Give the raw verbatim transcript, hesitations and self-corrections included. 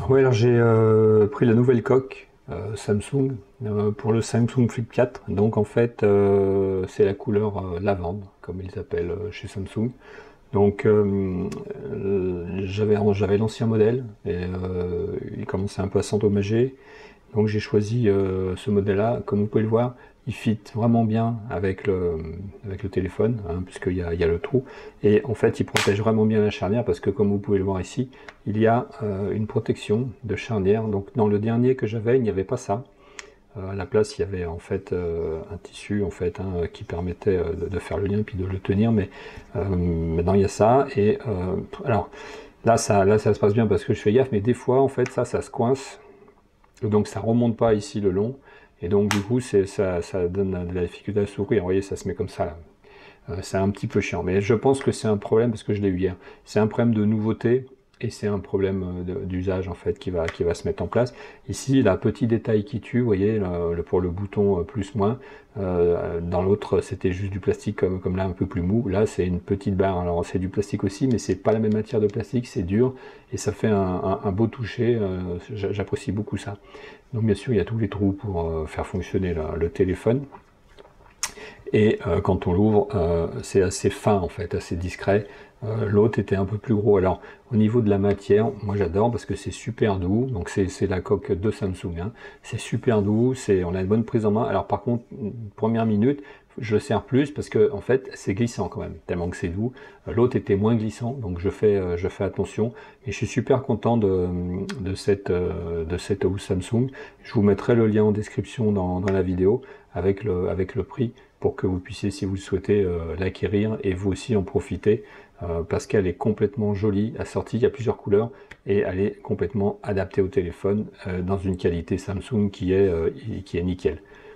Oui, alors j'ai euh, pris la nouvelle coque euh, Samsung euh, pour le Samsung Flip quatre. Donc en fait, euh, c'est la couleur euh, lavande, comme ils appellent euh, chez Samsung. Donc euh, euh, j'avais j'avais l'ancien modèle et euh, il commençait un peu à s'endommager. Donc j'ai choisi euh, ce modèle-là. Comme vous pouvez le voir, il fit vraiment bien avec le, avec le téléphone, hein, puisqu'il y a, il y a le trou. Et en fait, il protège vraiment bien la charnière, parce que comme vous pouvez le voir ici, il y a euh, une protection de charnière. Donc dans le dernier que j'avais, il n'y avait pas ça. Euh, à la place, il y avait en fait euh, un tissu en fait hein, qui permettait euh, de, de faire le lien puis de le tenir. Mais euh, maintenant, il y a ça. Et euh, alors là ça, là, ça se passe bien parce que je fais gaffe, mais des fois, en fait, ça, ça se coince. Donc ça remonte pas ici le long, et donc du coup c'est ça, ça donne de la difficulté à s'ouvrir. Vous voyez, ça se met comme ça là. Euh, c'est un petit peu chiant, mais je pense que c'est un problème parce que je l'ai eu hier. C'est un problème de nouveauté et c'est un problème euh, d'usage en fait qui va qui va se mettre en place. Ici, la petit détail qui tue, vous voyez, le, le- pour le bouton euh, plus moins. Euh, dans l'autre, c'était juste du plastique comme comme là un peu plus mou. Là, c'est une petite barre. Alors c'est du plastique aussi, mais c'est pas la même matière de plastique, c'est dur et ça fait un, un- un beau toucher. Euh, j'a- J'apprécie beaucoup ça. Donc bien sûr, il y a tous les trous pour euh, faire fonctionner la- le téléphone. Et euh, quand on l'ouvre, euh, c'est assez fin en fait, assez discret. Euh, L'autre était un peu plus gros. Alors au niveau de la matière, moi j'adore parce que c'est super doux. Donc c'est c'est la coque de Samsung, hein. C'est super doux, c'est on a une bonne prise en main. Alors par contre, une première minute, je le serre plus parce que en fait c'est glissant quand même, tellement que c'est doux. Euh, L'autre était moins glissant, donc je fais euh, je fais attention. Et je suis super content de, de cette euh, de cette housse Samsung. Je vous mettrai le lien en description dans, dans la vidéo avec le avec le prix, pour que vous puissiez, si vous le souhaitez, euh, l'acquérir et vous aussi en profiter, euh, parce qu'elle est complètement jolie, assortie, il y a plusieurs couleurs, et elle est complètement adaptée au téléphone, euh, dans une qualité Samsung qui est, euh, qui est nickel.